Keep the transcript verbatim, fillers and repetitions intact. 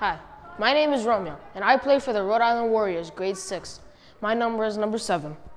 Hi, my name is Romeo, and I play for the Rhode Island Warriors, grade six. My number is number seven.